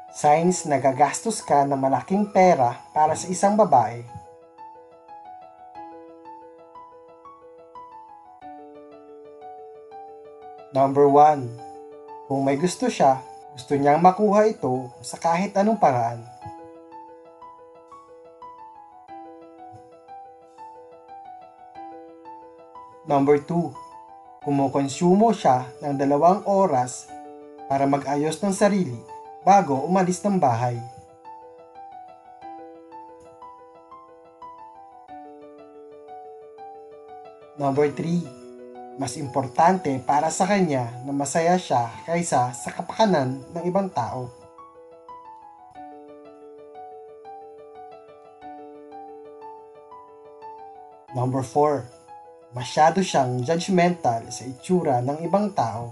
Signs na gagastos ka ng malaking pera para sa isang babae. Number 1. Kung may gusto siya, gusto niyang makuha ito sa kahit anong paraan. Number 2. Kumukonsumo siya ng 2 oras para mag-ayos ng sarili bago umalis ng bahay. Number 3. Mas importante para sa kanya na masaya siya kaysa sa kapakanan ng ibang tao. Number 4. Masyado siyang judgmental sa itsura ng ibang tao.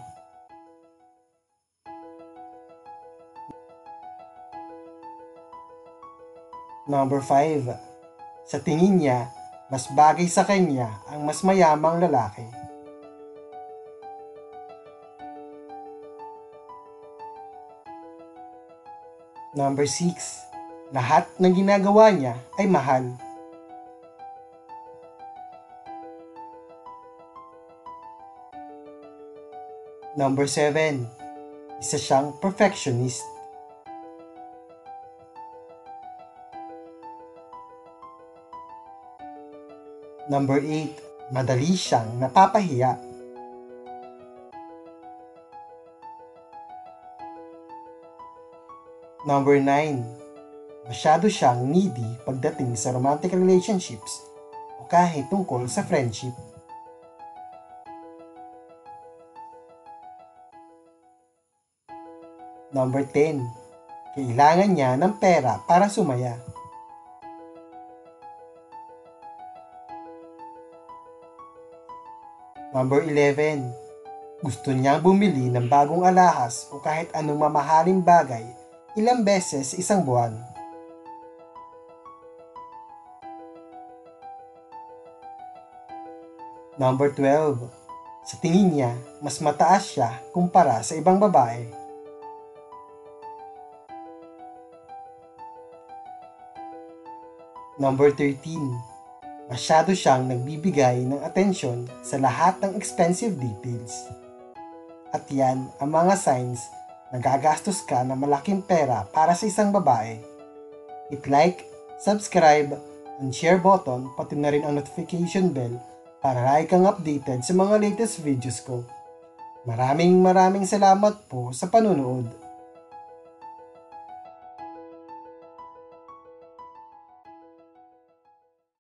Number 5. Sa tingin niya, mas bagay sa kanya ang mas mayamang lalaki. Number 6. Lahat ng ginagawa niya ay mahal. Number 7. Isa siyang perfectionist. Number 8. Madali siyang napapahiya. Number 9. Masyado siyang needy pagdating sa romantic relationships o kahit tungkol sa friendship. Number 10. Kailangan niya ng pera para sumaya. Number 11. Gusto niyang bumili ng bagong alahas o kahit anong mamahaling bagay ilang beses sa isang buwan. Number 12. Sa tingin niya, mas mataas siya kumpara sa ibang babae. Number 13. Masyado siyang nagbibigay ng atensyon sa lahat ng expensive details. At yan ang mga signs na gagastos ka ng malaking pera para sa isang babae. Hit like, subscribe, and share button pati na rin ang notification bell para lagi kang updated sa mga latest videos ko. Maraming salamat po sa panunood.